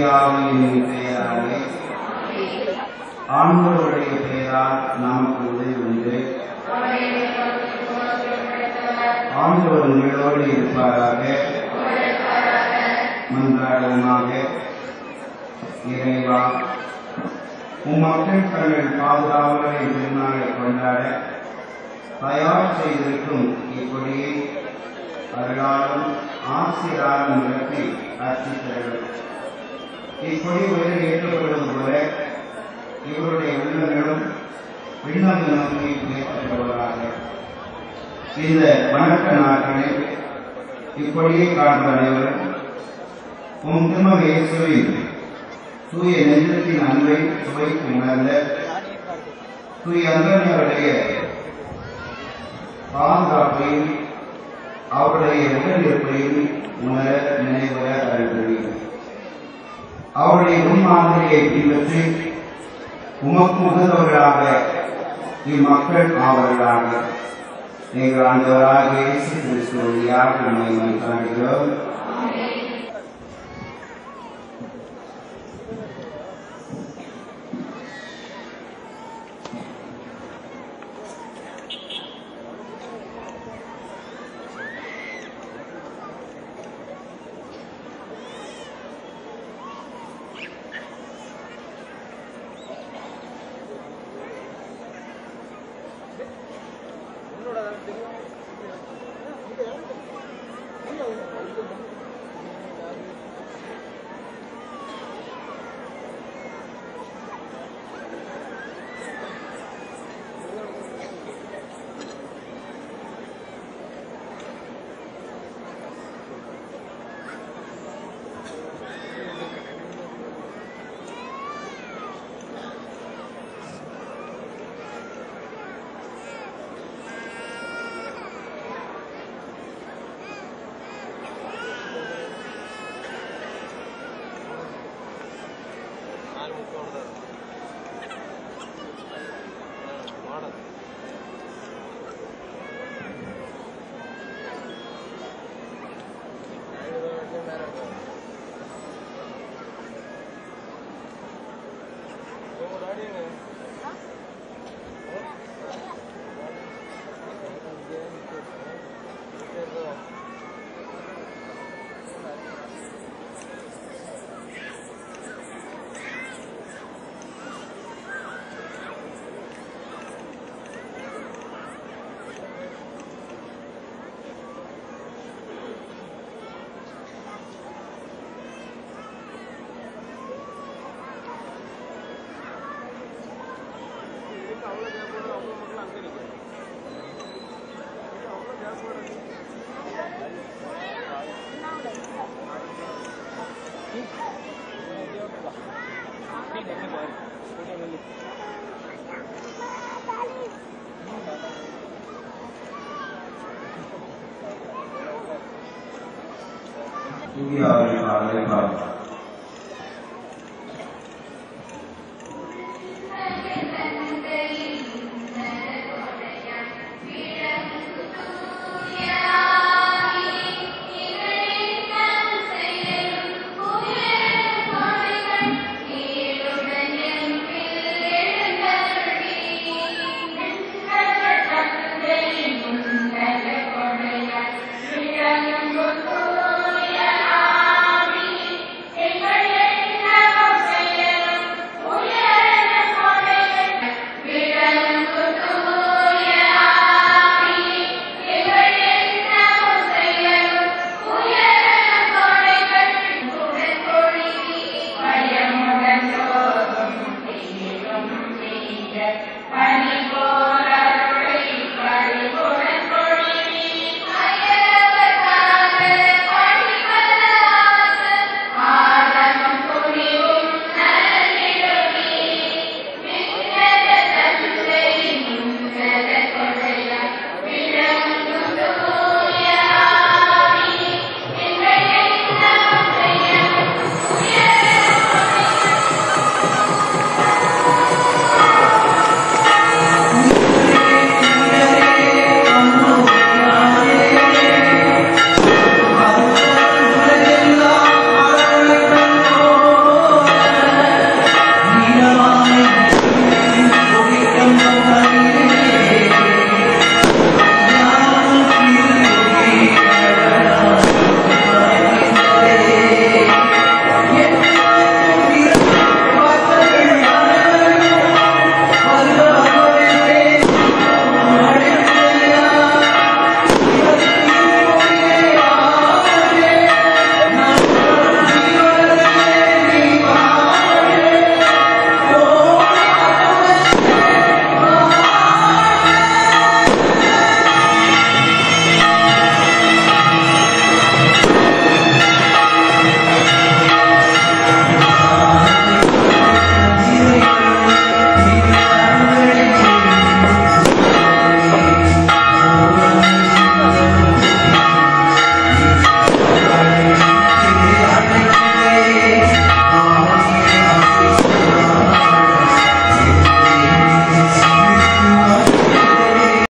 தூயாவின் பெயராலே ஆண்டவருடைய பெயரால் நமக்கு உதவி உண்டு. ஆண்டவர் உங்களோடு இருப்பாராக. மன்றாடுவோமாக. இறைவா, மக்கள் தங்கள் பாதுகாவலரை திருநாளை கொண்டாட தயார் செய்திருக்கும் இப்படியே அருளாலும் ஆசிரியராலும் நிரப்பி அர்ச்சித்தர்கள். இப்படி உயிரை ஏற்றப்படும் போல இவருடைய உள்ளங்களும் விண்ணக நோக்கி ஏற்றப்படுவதாக. இந்த வணக்க நாட்களில் இப்படியே காண்ப அனைவரும் உம் திருமக இயேசுவின் தூய நெஞ்சத்தின் அன்பை சுவைத்து உணர்ந்த தூய அந்தோனியாருடைய பாதுகாப்பையும் அவருடைய உடல் இருப்பையும் உணர நினைவுற அருள்கிறீர். அவருடைய முன்மாதிரியை பின்பற்றி உமக்கு உகந்தவர்களாக இம்மக்கள் ஆவர்களாக எங்கள் ஆண்டவராக இயேசு கிறிஸ்து வழியாக நம்மை மன்றாடுகிறோம். Thank you.